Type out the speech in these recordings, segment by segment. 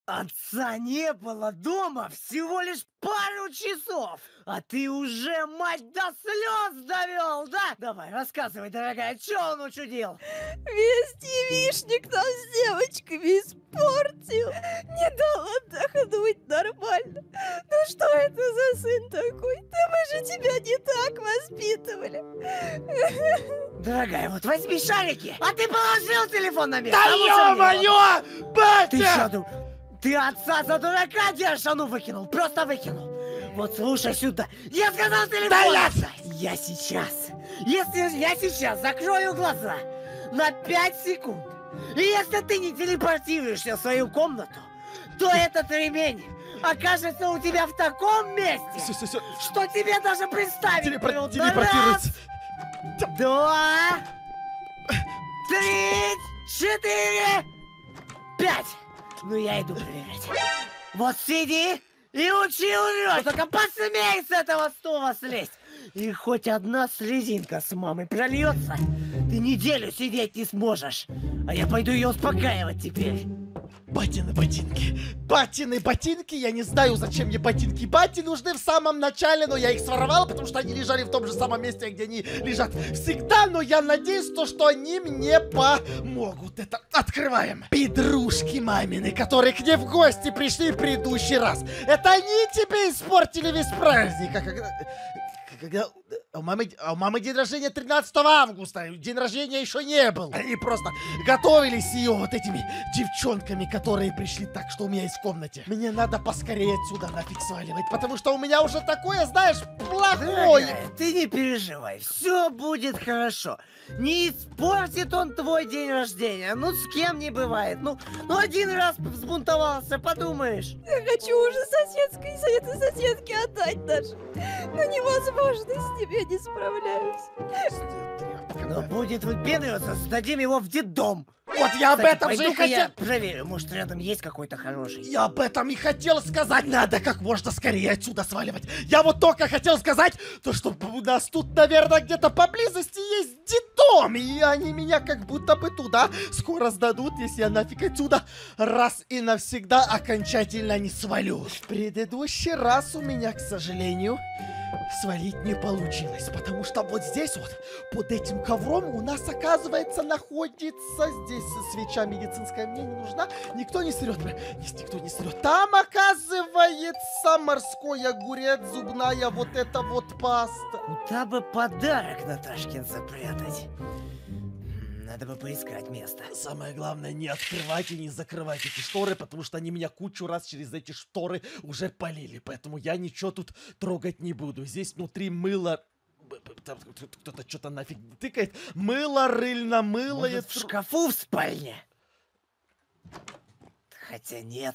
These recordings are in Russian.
Отца не было дома всего лишь пару часов, а ты уже мать до слез довел, да? Давай, рассказывай, дорогая, что он учудил? Весь девичник нам с девочками испортил. Не дал отдохнуть нормально. Ну что это за сын такой? Да мы же тебя не так воспитывали. Дорогая, вот возьми шарики, а ты положил телефон на место. Да ё-моё! Батя! Ты что, ты отца за дурака держишь? А ну выкинул, просто выкинул. Вот слушай сюда, я сказал телефон! Да я сейчас, если я сейчас закрою глаза на 5 секунд, и если ты не телепортируешься в свою комнату, то этот ремень окажется у тебя в таком месте, что тебе даже представить телепортируется. Раз, 2, 3, 4, 5. Ну я иду проверять. Вот сиди и учи урок. Только посмей с этого стула слезть. И хоть одна слезинка с мамой прольется, ты неделю сидеть не сможешь. А я пойду ее успокаивать теперь. Батины ботинки. Батины ботинки. Я не знаю, зачем мне ботинки. Бати нужны в самом начале, но я их своровал, потому что они лежали в том же самом месте, где они лежат всегда. Но я надеюсь, что они мне помогут. Это открываем. Педрушки мамины, которые к ней в гости пришли в предыдущий раз. Это они тебе испортили весь праздник. Когда у мамы день рождения 13 августа, день рождения еще не был. Они просто готовились ее вот этими девчонками, которые пришли так, что у меня есть в комнате. Мне надо поскорее отсюда нафиг сваливать, потому что у меня уже такое, знаешь, плохое. Дорогая, ты не переживай, все будет хорошо. Не испортит он твой день рождения. Ну, с кем не бывает. Ну один раз взбунтовался, подумаешь. Я хочу уже соседской советы соседки отдать даже. Но невозможно, с ним я не справляюсь. Но будет выпендриваться, сдадим его в детдом. Вот я об этом же и хотел. Я проверю, может рядом есть какой-то хороший. Я об этом и хотел сказать. Надо как можно скорее отсюда сваливать. Я вот только хотел сказать, то что у нас тут, наверное, где-то поблизости есть детдом. И они меня как будто бы туда скоро сдадут, если я нафиг отсюда раз и навсегда окончательно не свалю. В предыдущий раз у меня, к сожалению, свалить не получилось, потому что вот здесь вот, под этим ковром у нас, оказывается, находится здесь свеча медицинская, мне не нужна, никто не срет, никто не срет. Там, оказывается, морской огурец, зубная вот эта вот паста. Куда бы подарок Наташкин запрятать? Надо бы поискать место. Самое главное, не открывать и не закрывать эти шторы, потому что они меня кучу раз через эти шторы уже полили. Поэтому я ничего тут трогать не буду. Здесь внутри мыло... Кто-то что-то нафиг тыкает. Мыло рыльно-мылое... Может, в шкафу в спальне? Хотя нет.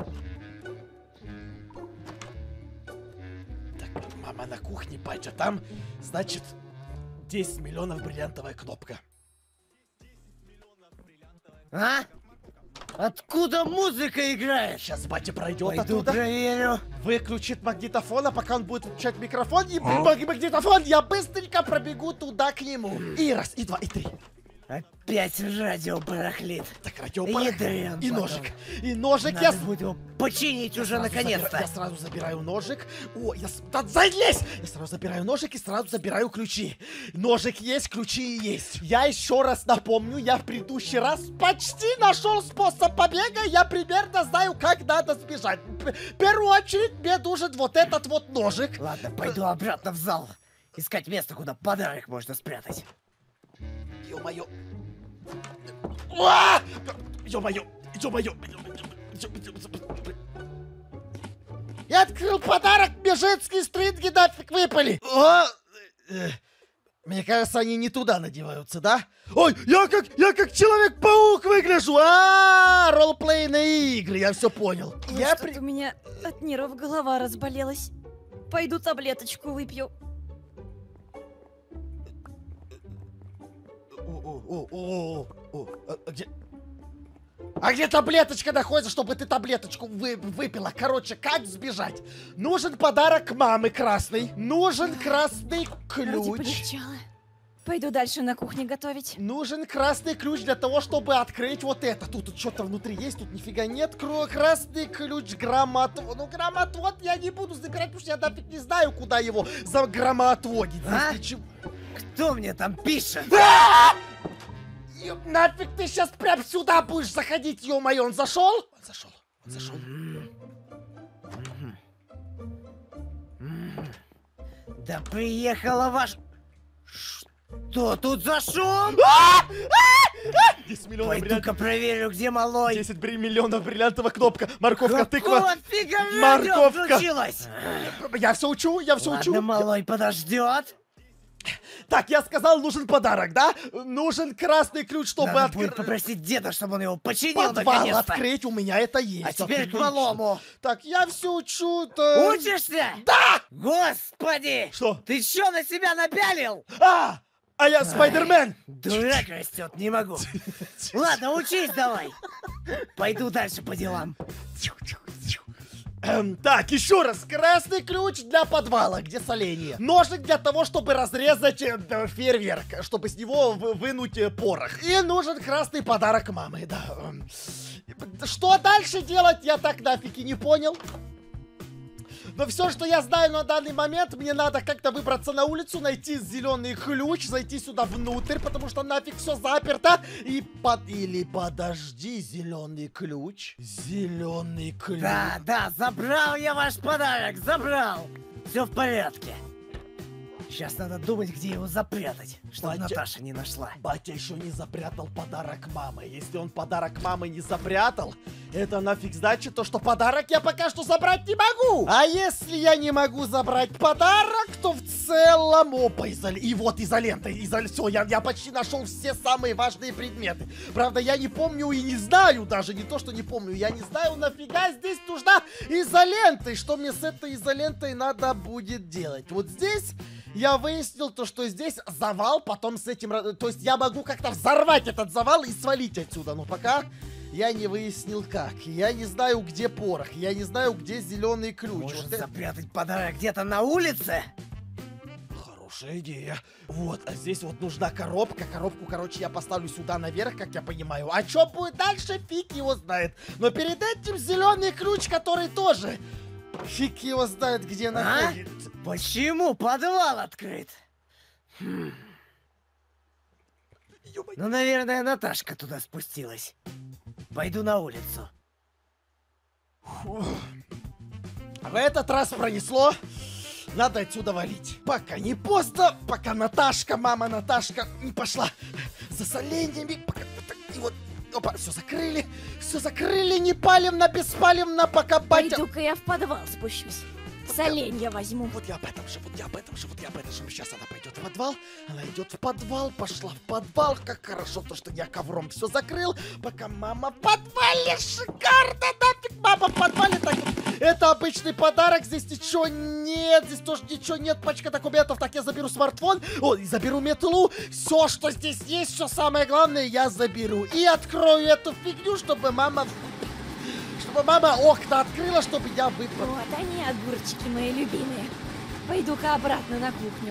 Так, мама на кухне, батя там. Значит, 10 миллионов бриллиантовая кнопка. А? Откуда музыка играет? Сейчас батя пройдет Пойду оттуда. проверю. Выключит магнитофон, а пока он будет включать микрофон и магнитофон, я быстренько пробегу туда к нему. И раз, и два, и три. Опять радио барахлит. Так, радио барахлит. И потом. ножик. И ножик Надо будет его починить уже наконец-то. Я сразу забираю ножик. О, да залезь! Я сразу забираю ножик и сразу забираю ключи. Ножик есть, ключи есть. Я еще раз напомню, я в предыдущий раз почти нашел способ побега. Я примерно знаю, как надо сбежать. В первую очередь мне нужен вот этот вот ножик. Ладно, пойду обратно в зал. Искать место, куда подарок можно спрятать. Ё-моё. Ё-моё. Ё-моё. Я открыл подарок, мне женские стринги нафиг выпали. Мне кажется, они не туда надеваются, да? Ой, я как Человек-паук выгляжу. Ролплейные игры, я все понял. У меня от нервов голова разболелась. Пойду таблеточку выпью. А где таблеточка находится, чтобы ты таблеточку выпила? Короче, как сбежать? Нужен подарок мамы красный. Нужен красный ключ. Пойду дальше на кухне готовить. Нужен красный ключ для того, чтобы открыть вот это. Тут что-то внутри есть, тут нифига нет. Красный ключ, громоотвод. Ну, громоотвод я не буду забирать, потому что я нафиг не знаю, куда его за громоотводить. А? Здесь ничего. Кто мне там пишет? Нафиг ты сейчас прям сюда будешь заходить, ё-моё, он зашел? Он зашел, он зашел. Да приехала ваш... Что тут за шум? 10 миллионов Пойду-ка проверю, где малой. 10 миллионов бриллиантовая кнопка. Морковка, тыква. Какого фига радио Морковка. включилось? Я все учу, я все учу. Ладно, малой подождет. Так, я сказал, нужен подарок, да? Нужен красный ключ, чтобы Надо будет открыть. попросить деда, чтобы он его починил Подвал наконец-то. открыть, у меня это есть. А теперь к Отлично. малому. Так, я все учу-то. Учишься? Да! Господи! Что? Ты что на себя напялил? А я Спайдермен. Дурак растет, не могу. Ладно, учись давай. Пойду дальше по делам. Так, еще раз. Красный ключ для подвала, где соленье. Ножик для того, чтобы разрезать фейерверк, чтобы с него вынуть порох. И нужен красный подарок мамы, да. Что дальше делать, я так нафиг и не понял. Но все, что я знаю на данный момент, мне надо как-то выбраться на улицу, найти зеленый ключ, зайти сюда внутрь, потому что нафиг все заперто. Или подожди, зеленый ключ. Зеленый ключ. Да, забрал я ваш подарок, забрал. Все в порядке. Сейчас надо думать, где его запрятать, чтобы Наташа не нашла. Батя еще не запрятал подарок мамы. Если он подарок мамы не запрятал, это нафиг значит то, что подарок я пока что забрать не могу. А если я не могу забрать подарок, то в целом... Опа, и вот изолента. Все, я почти нашел все самые важные предметы. Правда, я не помню и не знаю даже, не то, что не помню, я не знаю, нафига здесь нужна изолента. И что мне с этой изолентой надо будет делать. Вот здесь... Я выяснил то, что здесь завал, потом с этим... То есть я могу как-то взорвать этот завал и свалить отсюда. Но пока я не выяснил как. Я не знаю, где порох. Я не знаю, где зеленый ключ. Может, вот запрятать подарок где-то на улице? Хорошая идея. Вот, а здесь вот нужна коробка. Коробку, короче, я поставлю сюда наверх, как я понимаю. А что будет дальше, фиг его знает. Но перед этим зеленый ключ, который тоже... Фиг его знает, где находится. Почему подвал открыт? Ну, наверное, Наташка туда спустилась. Пойду на улицу. В этот раз пронесло. Надо отсюда валить. Пока не поздно, пока мама Наташка не пошла за соленьями. И вот, опа, все закрыли, не палевно, беспалевно, пока батя... Пойду-ка я в подвал спущусь. Соленья возьму. Вот я об этом же. Сейчас она пойдет в подвал. Она идет в подвал, пошла в подвал. Как хорошо то, что я ковром все закрыл. Пока мама в подвале. Шикарно, нафиг мама в подвале. Так, это обычный подарок. Здесь ничего нет. Здесь тоже ничего нет. Пачка документов. Так, я заберу смартфон. Ой, заберу метлу. Все, что здесь есть, все самое главное, я заберу. И открою эту фигню, чтобы мама окна открыла, чтобы я выпал. Вот они, огурчики мои любимые. Пойду-ка обратно на кухню.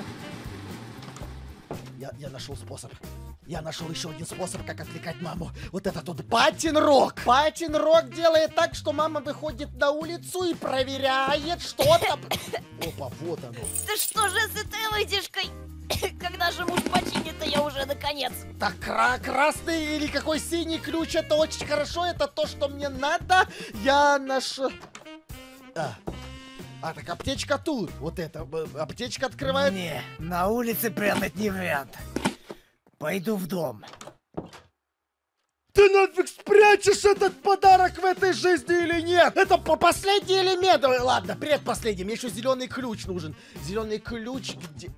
Я нашел способ. Я нашел еще один способ, как отвлекать маму. Вот это тут Патин Рок. Патин Рок делает так, что мама выходит на улицу и проверяет, что там. Опа, вот оно. Да что же с этой выдержкой? Когда же муж починит, я уже наконец. Так, красный или какой синий ключ, это очень хорошо, это то, что мне надо. Я нашел... так аптечка тут. Вот это, аптечка открывает. Не, на улице прятать не вариант. Пойду в дом. Ты нафиг спрячешь этот подарок в этой жизни или нет? Это последний элемент. Ладно, предпоследний. Мне еще зеленый ключ нужен. Зеленый ключ где...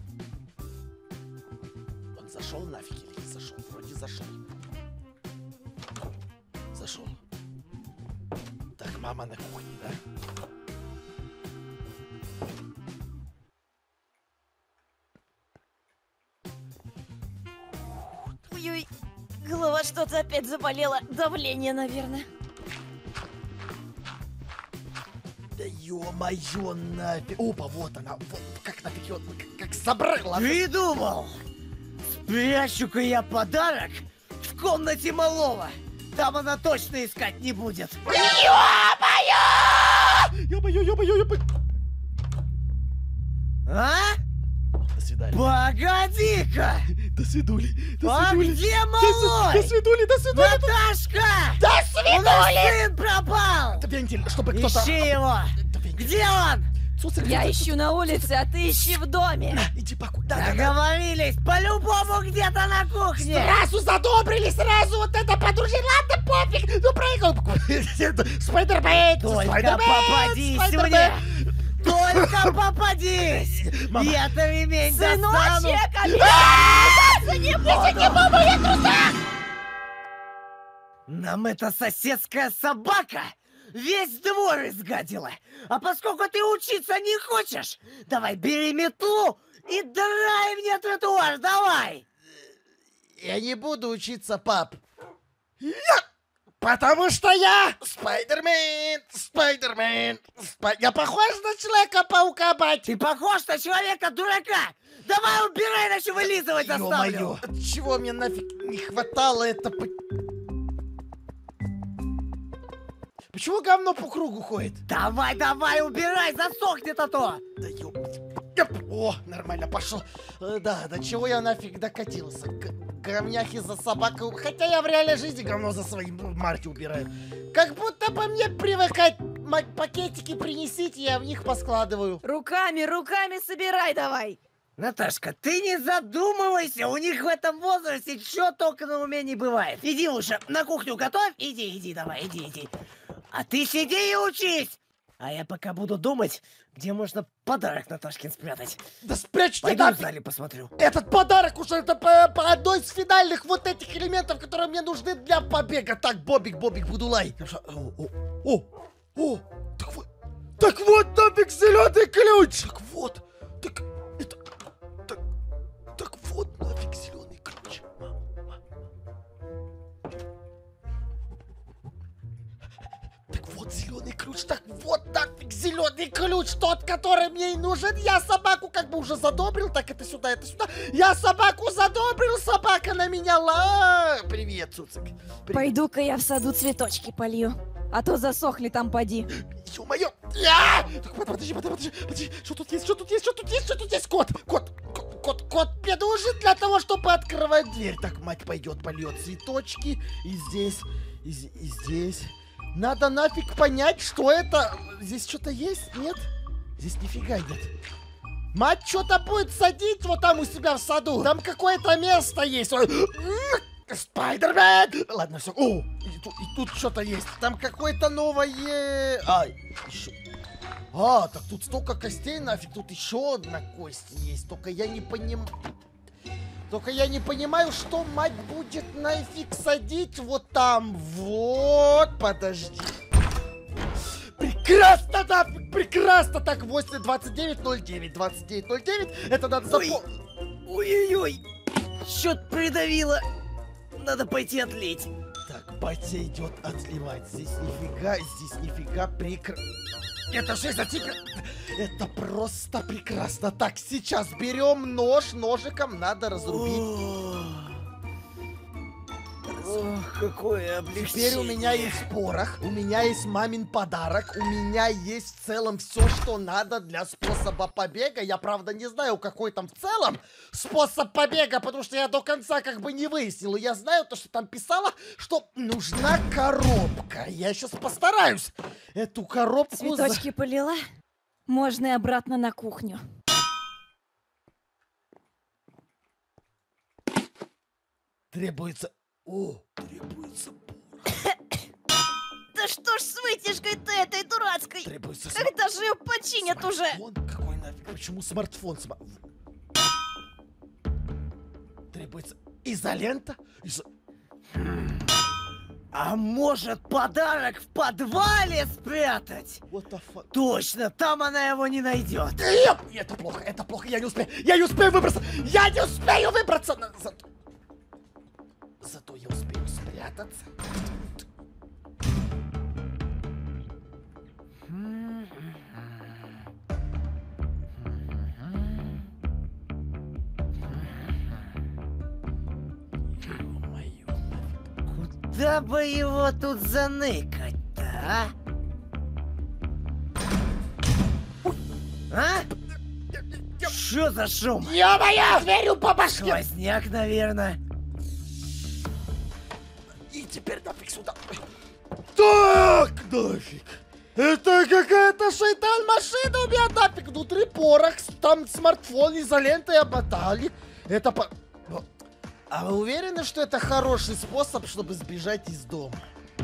Он зашел нафиг или не зашел? Вроде зашел. Зашел. Так, мама на кухне, да? Ой-ой, голова что-то опять заболела. Давление, наверное. Да ё-моё, нафиг. Опа, вот она. Вот, как нафиг её, как собрала. Придумал! Прячу-ка я подарок в комнате малого. Там она точно искать не будет. Ё-моё! А? До свидания. Погоди-ка! До свидули. А где До малой? свидули. Наташка! До У нас сын пропал! Это вентиль, чтобы кто-то... Ищи его! Это вентиль. Где он? Цуцик, Я Цуцик, ищу на улице, а ты ищи в доме. На, иди покуда. Договорились, по-любому где-то на кухне! Сразу задобрили, сразу вот это подружили. Ладно, пофиг. Ну, проехал. Спайдермен. Только попадись мне! Только попадись! Мама. Я-то ремень достану! Сыночек, обижаться не буду. Нам эта соседская собака весь двор изгадила! А поскольку ты учиться не хочешь, давай бери метлу и драй мне тротуар, давай! Я не буду учиться, пап. Потому что я Спайдермен. Я похож на Человека-паука, бать. Ты похож на человека-дурака! Давай убирай, иначе вылизывать заставлю! Ё-моё, чего мне нафиг не хватало это... Почему говно по кругу ходит? Давай, убирай, засохнет а то! Да ёпть. О, нормально, пошел. Да, до чего я нафиг докатился? Говняхи за собакой. Хотя я в реальной жизни говно за своим Марти убираю. Как будто по мне привыкать. Мать, пакетики принесите, я в них поскладываю. Руками собирай давай. Наташка, ты не задумывайся, у них в этом возрасте что только на уме не бывает. Иди лучше на кухню готовь, иди, давай, иди. А ты сиди и учись. А я пока буду думать, где можно подарок Наташкин спрятать. Да спрячьте Пойду в нафиг. зале посмотрю. Этот подарок уже это по одной из финальных вот этих элементов, которые мне нужны для побега. Так, Бобик, Будулай. О, так вот нафиг зеленый ключ. Так вот нафиг зеленый ключ. Так вот зеленый ключ, так вот нафиг зеленый ключ, тот, который мне и нужен. Я собаку как бы уже задобрил, так это сюда. Я собаку задобрил, собака на меня Привет, Цуцик. Пойду-ка я в саду цветочки полью. А то засохли там, поди. Ё-моё! Подожди. Что тут есть? Кот мне нужен для того, чтобы открывать дверь. Так, мать пойдет, польет цветочки. И здесь, и здесь. Надо нафиг понять, что это. Здесь что-то есть? Нет? Здесь нифига нет. Мать что-то будет садить вот там у себя в саду. Там какое-то место есть. Спайдермен! Ладно, все. О, и тут что-то есть. Там какое-то новое... еще... так тут столько костей нафиг. Тут еще одна кость есть. Только я не понимаю, что мать будет нафиг садить вот там. Вот, подожди. Прекрасно, нафиг, прекрасно. Так, 2909. Это надо запомнить. Ой-ой-ой, что-то придавило. Надо пойти отлить. Так, батя идет отливать. Здесь нифига Это же за тигр. Это просто прекрасно. Так, сейчас берем ножиком надо разрубить. Ох, какое облегчение. Теперь у меня есть порох, у меня есть мамин подарок, у меня есть в целом все, что надо для способа побега. Я, правда, не знаю, какой там в целом способ побега, потому что я до конца как бы не выяснил. И я знаю то, что там писало, что нужна коробка. Я сейчас постараюсь эту коробку... Цветочки полила? Можно и обратно на кухню. Требуется порох. Да что ж с вытяжкой-то этой дурацкой? Требуется Когда же ее починят уже? Какой нафиг? Почему смартфон? Требуется изолента? А может, подарок в подвале спрятать? What the fuck? Точно, там она его не найдет. Это плохо, я не успею выбраться. Зато я успею спрятаться. Куда бы его тут заныкать-то, а? А? Что за шум? Ё-моё, верю по башке! Сквозняк, наверное. И теперь нафиг сюда. Так, нафиг. Это какая-то шайтан-машина у меня нафиг. Внутри порох, там смартфон, изолентой обмотали. Это по... А вы уверены, что это хороший способ, чтобы сбежать из дома?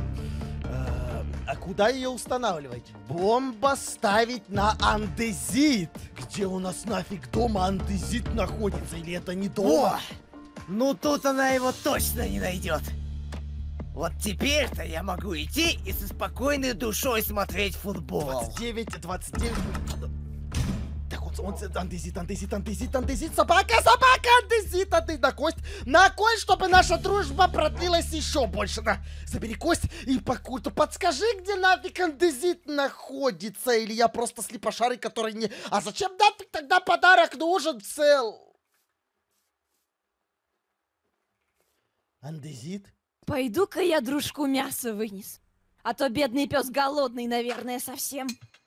А куда ее устанавливать? Бомба ставить на андезит. Где у нас нафиг дома андезит находится? Или это не дома? О! Ну тут она его точно не найдет. Вот теперь-то я могу идти и со спокойной душой смотреть футбол. 29. Так он андезит, собака, андезит, на кость, чтобы наша дружба продлилась еще больше. Забери кость и подскажи, где нафиг андезит находится, или я просто слепошарый, который не... А зачем нафиг тогда подарок нужен цел? Андезит? Пойду-ка я дружку мясо вынес. А то бедный пес голодный, наверное, совсем.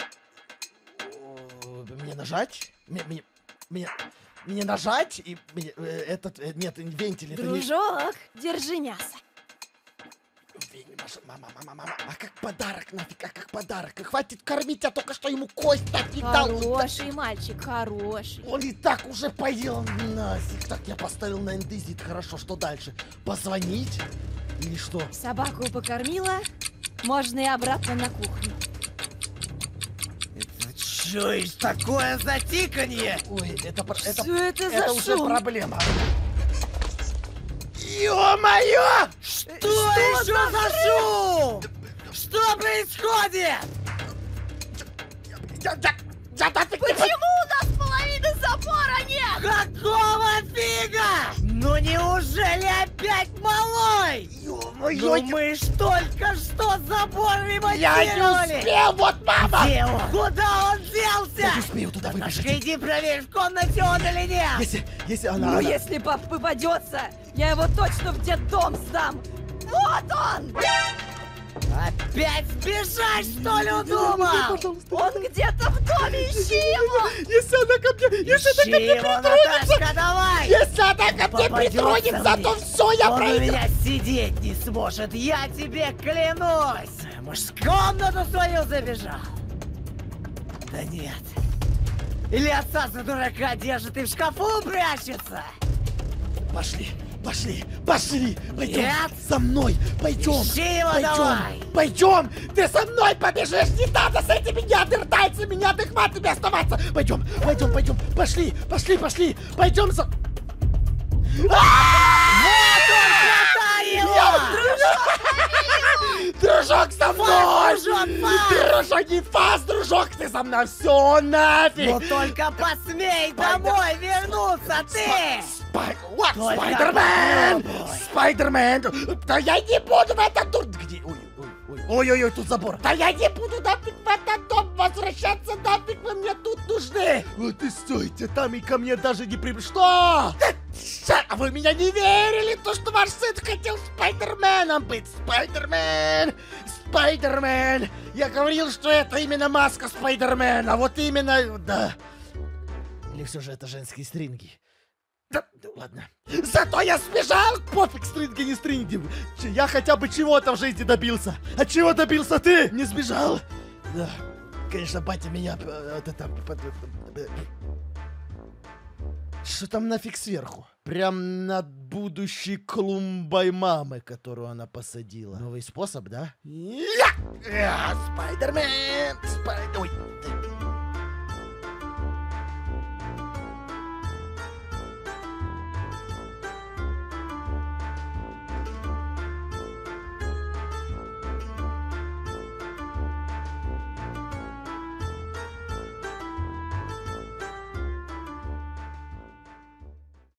Мне нажать? Мне нажать? И нет, вентиль. Дружок, держи мясо. Мама, а как подарок нафиг, как подарок? Хватит кормить, я только что ему кость нафиг дал. Хороший мальчик, хороший. Он и так уже поел нафиг. Так, я поставил на эндезит, хорошо, что дальше? Позвонить? Или что? Собаку покормила, можно и обратно на кухню. Это что ж такое за тиканье? Ой, Что это это за уже шум? проблема. Ё-моё! Что еще за шум? Что происходит? Я нафиг не Почему у нас половины забора нет? Какого фига? Ну неужели опять малой? Ё-моё! Ну мы ж только что забор ремонтировали. Я не успел, вот мама! Где он? Куда он делся? Я не успею туда Наташка, выбежать. иди проверь, в комнате он или нет. Если она... Ну, если пап попадется, я его точно в детдом сдам. Вот он! Опять сбежать, что ли, удумал? Он где-то в доме, ищи его! Если она ко мне... Если она ко Ищи мне его, притронется... Наташка, давай! Если она ко мне Попадется притронется, мне. то все, я Он у проиграю. меня сидеть не сможет, я тебе клянусь! Может, в комнату свою забежал? Да нет. Или отца за дурака держит и в шкафу прячется? Пошли! Пойдем! Нет. Со мной! Пойдем! Ищи его давай! Пойдем! Ты со мной побежишь! Не надо с этими неандертальцами, неадекватными оставаться! Пойдем! Пошли! Пойдем за... Хватай его! Дружок со мной! Дружок, фас! Дружок, не фас, дружок, ты со мной! Все нафиг! Ну только посмей домой вернуться, ты! Только Спайдермен! попробуй. Спайдермен! Да я не буду в этот дом! Где? Ой, тут забор. Да я не буду нафиг в этот дом возвращаться, нафиг вы мне тут нужны! Вот и стойте там и ко мне даже не Что? А вы меня не верили, то что ваш сын хотел Спайдерменом быть? Спайдермен! Я говорил, что это именно маска Спайдермена, вот именно, да. Или все же это женские стринги? Да, ладно. Зато я сбежал! Пофиг, стринги, не стринги. Я хотя бы чего-то в жизни добился. А чего добился ты? Не сбежал? Да. Конечно, батя меня... Что там нафиг сверху? Прям над будущей клумбой мамы, которую она посадила. Новый способ, да? Спайдермен! Ой,